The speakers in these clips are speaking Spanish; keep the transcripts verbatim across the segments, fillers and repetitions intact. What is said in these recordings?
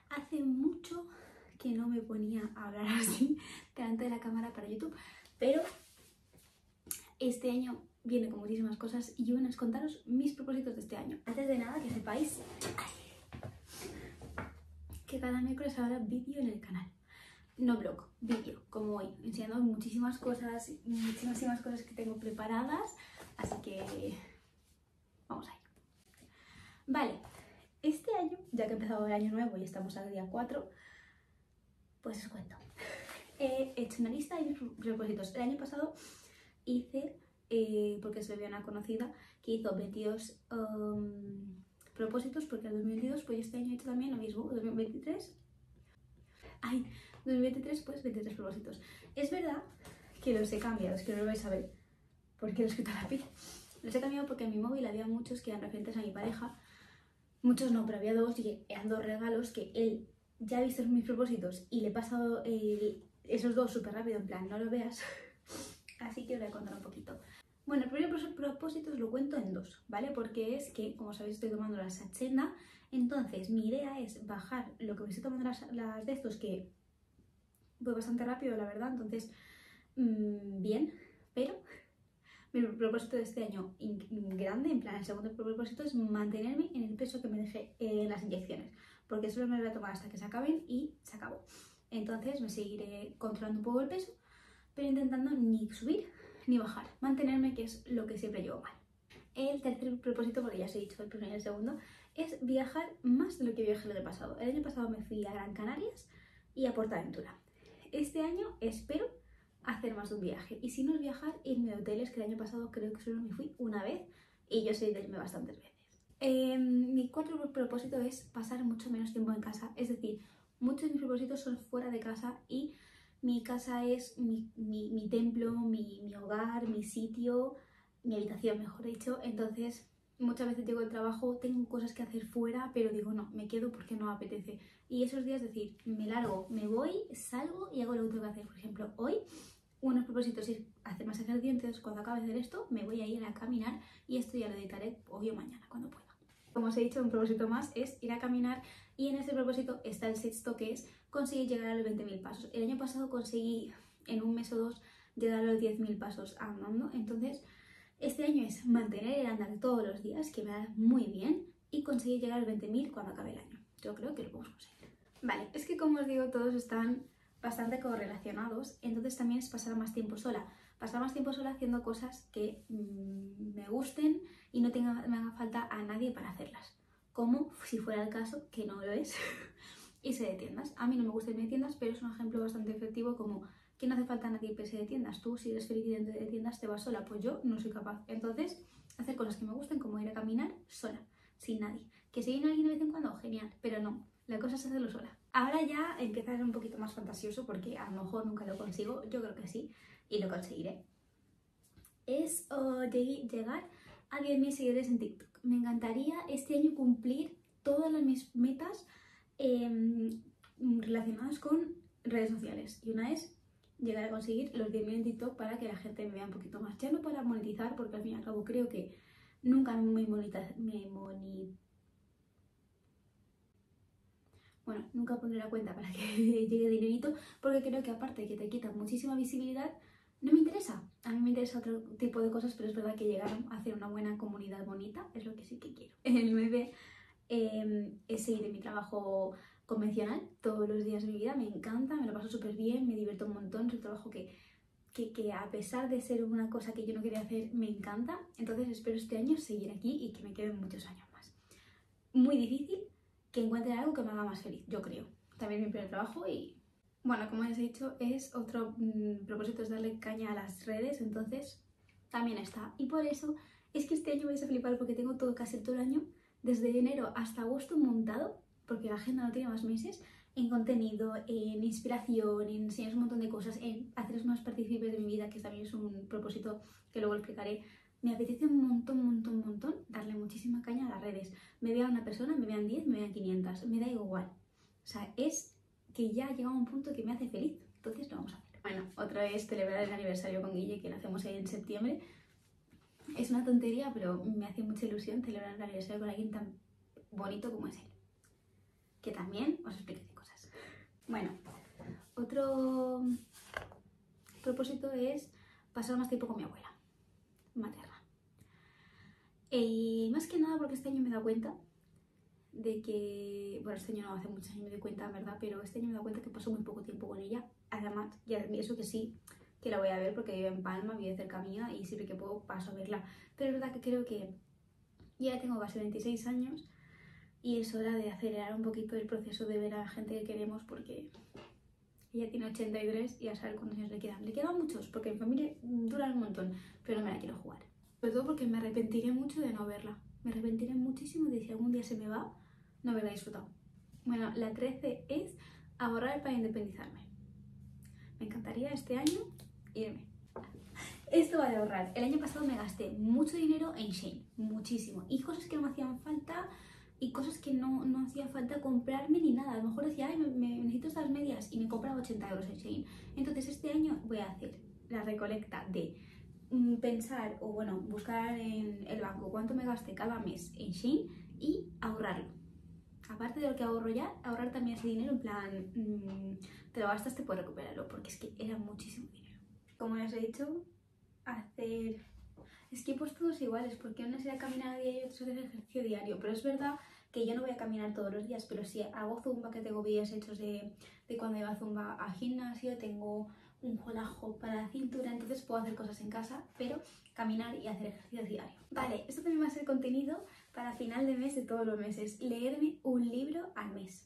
Hace mucho que no me ponía a hablar así delante de la cámara para YouTube, pero este año viene con muchísimas cosas y yo voy a contaros mis propósitos de este año. Antes de nada, que sepáis que cada miércoles habrá vídeo en el canal. No blog, vídeo, como hoy, enseñando muchísimas cosas, muchísimas cosas que tengo preparadas, así que vamos a ir. Vale, este año, ya que ha empezado el año nuevo y estamos al día cuatro, pues os cuento. He hecho una lista de mis propósitos. El año pasado hice, eh, porque se ve una conocida, que hizo veintidós um, propósitos, porque el dos mil veintidós, pues este año he hecho también lo mismo, dos mil veintitrés. Ay, dos mil veintitrés, pues veintitrés propósitos. Es verdad que los he cambiado, es que no lo vais a ver, porque lo he escrito a lápiz. Los he cambiado porque en mi móvil había muchos que eran referentes a mi pareja. Muchos no, pero había dos y eran dos regalos que él ya ha visto mis propósitos y le he pasado el, esos dos súper rápido, en plan, no lo veas. Así que os voy a contar un poquito. Bueno, el primer propósito os lo cuento en dos, ¿vale? Porque es que, como sabéis, estoy tomando la Saxenda. Entonces, mi idea es bajar lo que me estoy tomando las, las de estos, que voy bastante rápido, la verdad. Entonces, mmm, bien, pero mi propósito de este año grande, en plan, el segundo propósito es mantenerme en el peso que me dejé en las inyecciones, porque solo me lo voy a tomar hasta que se acaben y se acabó. Entonces me seguiré controlando un poco el peso, pero intentando ni subir ni bajar, mantenerme, que es lo que siempre llevo mal. El tercer propósito, porque ya os he dicho el primero y el segundo, es viajar más de lo que viajé el año pasado. El año pasado me fui a Gran Canarias y a Portaventura. Este año espero hacer más de un viaje, y si no es viajar, irme a hoteles, que el año pasado creo que solo me fui una vez y yo soy de irme bastantes veces. Eh, mi cuarto propósito es pasar mucho menos tiempo en casa, es decir, muchos de mis propósitos son fuera de casa y mi casa es mi, mi, mi templo, mi, mi hogar, mi sitio, mi habitación, mejor dicho. Entonces muchas veces llego al trabajo, tengo cosas que hacer fuera, pero digo no, me quedo porque no me apetece. Y esos días, es decir, me largo, me voy, salgo y hago lo que tengo que hacer. Por ejemplo, hoy unos propósitos es hacer más ejercicio, entonces cuando acabe de hacer esto me voy a ir a caminar y esto ya lo editaré hoy o mañana, cuando pueda. Como os he dicho, un propósito más es ir a caminar, y en ese propósito está el sexto, que es conseguir llegar a los veinte mil pasos. El año pasado conseguí en un mes o dos llegar a los diez mil pasos andando, entonces este año es mantener el andar todos los días, que me da muy bien, y conseguir llegar a los veinte mil cuando acabe el año. Yo creo que lo podemos conseguir. Vale, es que como os digo, todos están bastante correlacionados, entonces también es pasar más tiempo sola. Pasar más tiempo sola haciendo cosas que mmm, me gusten y no tenga, me haga falta a nadie para hacerlas. Como si fuera el caso, que no lo es, irse de tiendas. A mí no me gusta irme de tiendas, pero es un ejemplo bastante efectivo, como que no hace falta a nadie irse de tiendas. Tú, si eres feliz dentro de tiendas, te vas sola. Pues yo no soy capaz. Entonces, hacer cosas que me gusten, como ir a caminar sola, sin nadie. Que si viene alguien de vez en cuando, genial, pero no. La cosa es hacerlo sola. Ahora ya empieza a ser un poquito más fantasioso, porque a lo mejor nunca lo consigo, yo creo que sí, y lo conseguiré. Es uh, llegar a diez mil seguidores en TikTok. Me encantaría este año cumplir todas las mis metas eh, relacionadas con redes sociales. Y una es llegar a conseguir los diez mil en TikTok para que la gente me vea un poquito más. Ya no para monetizar, porque al fin y al cabo creo que nunca me monetizaré. Moni... Bueno, nunca pondré la cuenta para que llegue dinerito, porque creo que aparte de que te quita muchísima visibilidad, no me interesa. A mí me interesa otro tipo de cosas, pero es verdad que llegar a hacer una buena comunidad bonita es lo que sí que quiero. El nueve eh, es seguir en mi trabajo convencional todos los días de mi vida. Me encanta, me lo paso súper bien, me divierto un montón. Es un trabajo que, que, que a pesar de ser una cosa que yo no quería hacer, me encanta. Entonces espero este año seguir aquí y que me queden muchos años más. Muy difícil que encuentre algo que me haga más feliz, yo creo. También mi primer trabajo y... Bueno, como os he dicho, es otro mmm, propósito es darle caña a las redes, entonces también está. Y por eso es que este año vais a flipar, porque tengo todo, casi todo el año, desde enero hasta agosto montado, porque la agenda no tiene más meses, en contenido, en inspiración, en enseñaros un montón de cosas, en haceros más partícipes de mi vida, que también es un propósito que luego explicaré. Me apetece un montón, un montón, un montón darle muchísima caña a las redes. Me vea una persona, me vean diez, me vean quinientas, me da igual. O sea, es... que ya ha llegado a un punto que me hace feliz, entonces lo vamos a hacer. Bueno, otra vez celebrar el aniversario con Guille, que lo hacemos ahí en septiembre. Es una tontería, pero me hace mucha ilusión celebrar el aniversario con alguien tan bonito como es él. que también os explicaré cosas. Bueno, otro propósito es pasar más tiempo con mi abuela materna. Y más que nada porque este año me he dado cuenta de que, bueno, este año no, hace muchos años me di cuenta, en verdad, pero este año me he dado cuenta que paso muy poco tiempo con ella. Además, ya eso que sí, que la voy a ver porque vive en Palma, vive cerca mía y siempre que puedo paso a verla. Pero es verdad que creo que ya tengo casi veintiséis años y es hora de acelerar un poquito el proceso de ver a la gente que queremos, porque ella tiene ochenta y tres y a saber cuántos años le quedan. Le quedan muchos porque mi familia dura un montón, pero no me la quiero jugar. Sobre todo porque me arrepentiré mucho de no verla. Me arrepentiré muchísimo de si algún día se me va, no haberla disfrutado. Bueno, la trece es ahorrar para independizarme. Me encantaría este año irme. Esto va de ahorrar. El año pasado me gasté mucho dinero en Shein, muchísimo. Y cosas que no me hacían falta y cosas que no, no hacía falta comprarme ni nada. A lo mejor decía, ay, me, me necesito estas medias y me compraba ochenta euros en Shein. Entonces este año voy a hacer la recolecta de mm, pensar o bueno, buscar en el banco cuánto me gasté cada mes en Shein y ahorrarlo. Aparte de lo que ahorro ya, ahorrar también ese dinero en plan, mmm, te lo gastas, te puedes recuperarlo, porque es que era muchísimo dinero. Como ya os he dicho, hacer... Es que he puesto dos iguales, porque una sería caminar a diario y otra hacer ejercicio diario, pero es verdad que yo no voy a caminar todos los días, pero si hago zumba, que tengo vídeos hechos de, de cuando iba a zumba al gimnasio, tengo un holajo para la cintura, entonces puedo hacer cosas en casa, pero caminar y hacer ejercicio diario. Vale, esto también va a ser contenido para final de mes de todos los meses, leerme un libro al mes.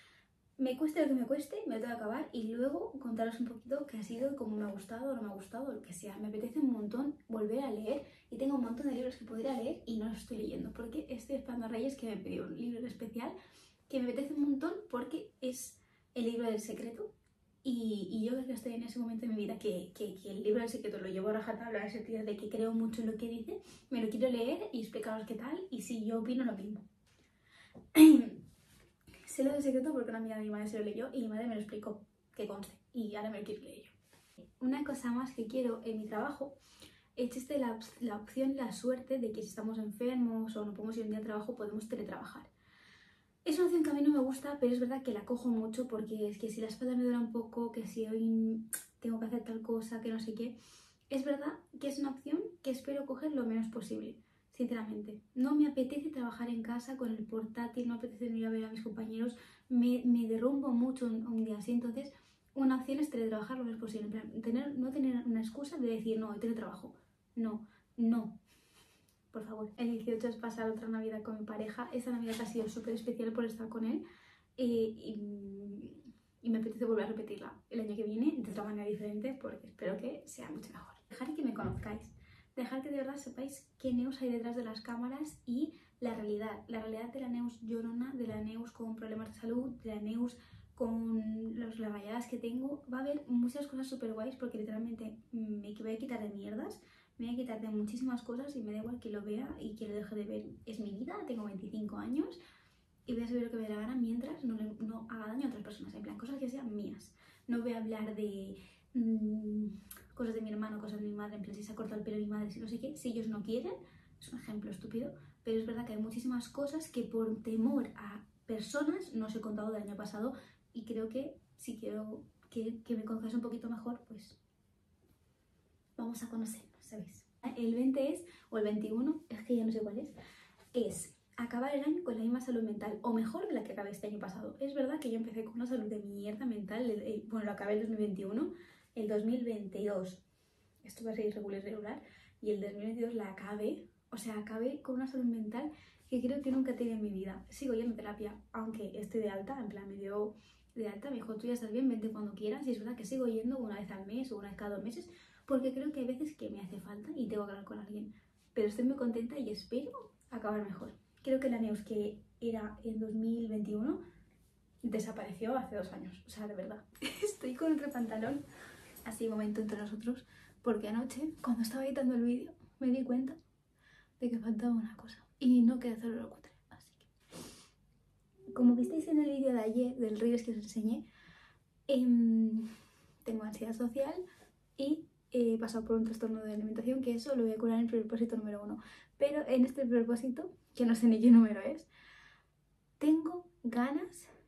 Me cueste lo que me cueste, me lo tengo que acabar y luego contaros un poquito qué ha sido, cómo me ha gustado o no me ha gustado, lo que sea. Me apetece un montón volver a leer y tengo un montón de libros que podría leer y no los estoy leyendo porque estoy esperando a Reyes que me pidió un libro en especial que me apetece un montón porque es el libro del secreto y, y yo creo que estoy en ese momento de mi vida que, que, que el libro del secreto lo llevo a rajatabla en el sentido de que creo mucho en lo que dice, me lo quiero leer y explicaros qué tal y si yo opino lo mismo. Sé lo del secreto porque una amiga de mi madre se lo leyó y mi madre me lo explicó, que conste, y ahora me lo quiero leer yo. Una cosa más que quiero en mi trabajo, existe la, la opción, la suerte de que si estamos enfermos o no podemos ir un día al trabajo podemos teletrabajar. Es una opción que a mí no me gusta, pero es verdad que la cojo mucho porque es que si la espalda me duele un poco, que si hoy tengo que hacer tal cosa, que no sé qué, es verdad que es una opción que espero coger lo menos posible. Sinceramente, no me apetece trabajar en casa con el portátil, no me apetece ir a ver a mis compañeros, me, me derrumbo mucho un, un día así, entonces una opción es teletrabajar lo menos posible, en plan, tener, no tener una excusa de decir, no, hoy teletrabajo, no, no, por favor. El dieciocho es pasar otra Navidad con mi pareja, esta Navidad ha sido súper especial por estar con él eh, y, y me apetece volver a repetirla el año que viene de otra manera diferente porque espero que sea mucho mejor. Dejar que me conozcáis. Dejar que de verdad sepáis qué Neus hay detrás de las cámaras y la realidad. La realidad de la Neus llorona, de la Neus con problemas de salud, de la Neus con los, las rayadas que tengo. Va a haber muchas cosas súper guays porque literalmente me voy a quitar de mierdas, me voy a quitar de muchísimas cosas y me da igual que lo vea y que lo deje de ver. Es mi vida, tengo veinticinco años y voy a saber lo que me dé la gana mientras no, le, no haga daño a otras personas. En plan, cosas que sean mías. No voy a hablar de... Mmm, cosas de mi hermano, cosas de mi madre, en plan si se ha cortado el pelo de mi madre, si no sé qué, si ellos no quieren, es un ejemplo estúpido, pero es verdad que hay muchísimas cosas que por temor a personas no os he contado del año pasado y creo que si quiero que, que me conozcáis un poquito mejor, pues vamos a conocernos, ¿sabéis? El veinte es, o el veintiuno, es que ya no sé cuál es, es acabar el año con la misma salud mental, o mejor que la que acabé este año pasado. Es verdad que yo empecé con una salud de mierda mental, bueno, lo acabé el dos mil veintiuno, el dos mil veintidós esto va a ser irregular, irregular, y el dos mil veintidós la acabé, o sea, acabé con una salud mental que creo que nunca he tenido en mi vida. Sigo yendo a terapia, aunque estoy de alta, en plan me dio de alta, me dijo, tú ya estás bien, vente cuando quieras, y es verdad que sigo yendo una vez al mes o una vez cada dos meses, porque creo que hay veces que me hace falta y tengo que hablar con alguien, pero estoy muy contenta y espero acabar mejor. Creo que la Neus que era en dos mil veintiuno desapareció hace dos años, o sea, de verdad. Estoy con otro pantalón, así momento entre nosotros, porque anoche, cuando estaba editando el vídeo, me di cuenta de que faltaba una cosa y no quería hacerlo lo cutre, así que... Como visteis en el vídeo de ayer, del Reels que os enseñé, eh, tengo ansiedad social y he pasado por un trastorno de alimentación, que eso lo voy a curar en el propósito número uno. Pero en este propósito, que no sé ni qué número es, tengo ganas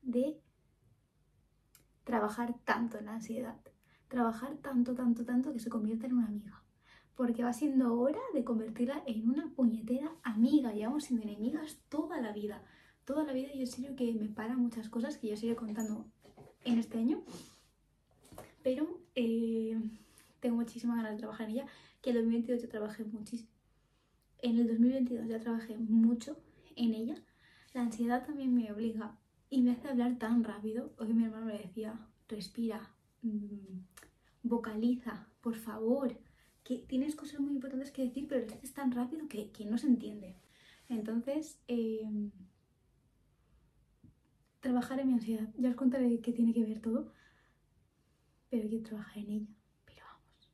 de trabajar tanto en la ansiedad. Trabajar tanto, tanto, tanto que se convierta en una amiga. Porque va siendo hora de convertirla en una puñetera amiga. Llevamos siendo enemigas toda la vida. Toda la vida, y en serio que me paran muchas cosas que yo os iré contando en este año. Pero eh, tengo muchísimas ganas de trabajar en ella. Que en el dos mil veintidós ya trabajé muchísimo. En el dos mil veintidós ya trabajé mucho en ella. La ansiedad también me obliga y me hace hablar tan rápido. Hoy mi hermano me decía, respira, mmm, vocaliza, por favor, que tienes cosas muy importantes que decir, pero lo dices tan rápido que, que no se entiende. Entonces, eh, trabajar en mi ansiedad. Ya os contaré qué tiene que ver todo, pero quiero trabajar en ella. Pero vamos,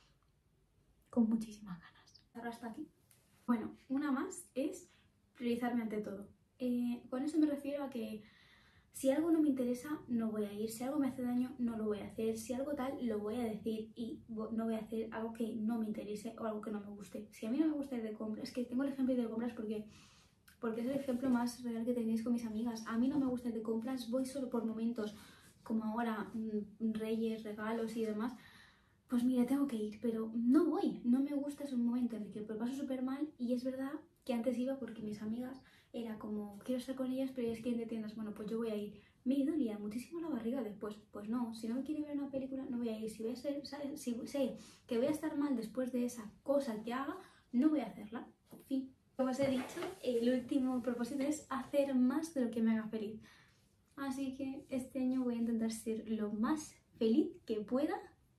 con muchísimas ganas. Ahora hasta aquí. Bueno, una más es priorizarme ante todo. Eh, con eso me refiero a que si algo no me interesa, no voy a ir. Si algo me hace daño, no lo voy a hacer. Si algo tal, lo voy a decir y no voy a hacer algo que no me interese o algo que no me guste. Si a mí no me gusta ir de compras, es que tengo el ejemplo de compras porque, porque es el ejemplo más real que tenéis con mis amigas. A mí no me gusta ir de compras, voy solo por momentos, como ahora, mmm, reyes, regalos y demás. Pues mira, tengo que ir, pero no voy. No me gusta ese momento en el que lo paso súper mal y es verdad que antes iba porque mis amigas era como, quiero estar con ellas, pero ellas quieren de tiendas, bueno, pues yo voy a ir. Me dolía muchísimo la barriga después, pues no, si no me quiere ver una película, no voy a ir. Si, voy a ser, ¿sabes? Si sé que voy a estar mal después de esa cosa que haga, no voy a hacerla. En fin, como os he dicho, el último propósito es hacer más de lo que me haga feliz. Así que este año voy a intentar ser lo más feliz que pueda.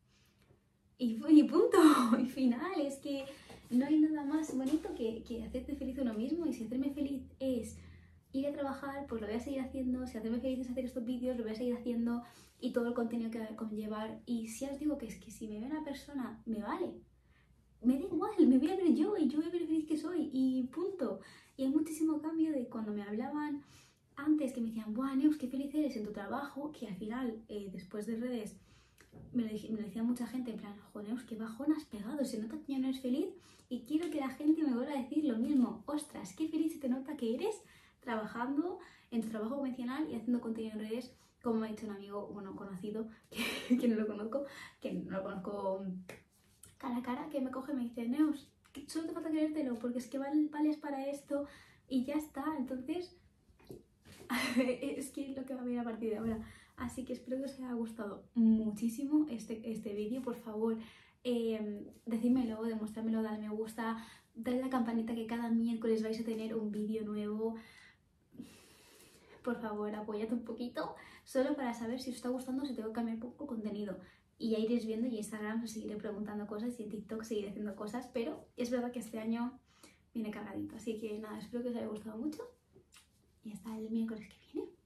Y, y punto, y final, es que no hay nada más bonito que, que hacerte feliz uno mismo. Y si hacerme feliz es ir a trabajar, pues lo voy a seguir haciendo. Si hacerme feliz es hacer estos vídeos, lo voy a seguir haciendo y todo el contenido que va a conllevar. Y si os digo que es que si me ve una persona, me vale, me da igual, me voy a ver yo y yo voy a ver feliz que soy y punto. Y hay muchísimo cambio de cuando me hablaban antes, que me decían, ¡buah, Neus, qué feliz eres en tu trabajo! Que al final, eh, después de redes, me lo, me lo decía mucha gente, en plan, joneos, qué bajón has pegado, se nota que ya no eres feliz. Y quiero que la gente me vuelva a decir lo mismo, ostras, qué feliz se te nota que eres trabajando en tu trabajo convencional y haciendo contenido en redes, como me ha dicho un amigo, bueno, conocido, que, que no lo conozco, que no lo conozco cara a cara, que me coge y me dice, Neus, solo te falta creértelo, porque es que vales para esto y ya está. Entonces, es que es lo que va a venir a partir de ahora. Así que espero que os haya gustado muchísimo este, este vídeo. Por favor, eh, decídmelo, demuéstramelo, dadme me gusta, dale a la campanita que cada miércoles vais a tener un vídeo nuevo. Por favor, apóyate un poquito, solo para saber si os está gustando o si tengo que cambiar poco contenido. Y ya iréis viendo, y en Instagram os seguiré preguntando cosas y en TikTok seguiré haciendo cosas, pero es verdad que este año viene cargadito. Así que nada, espero que os haya gustado mucho y hasta el miércoles que viene.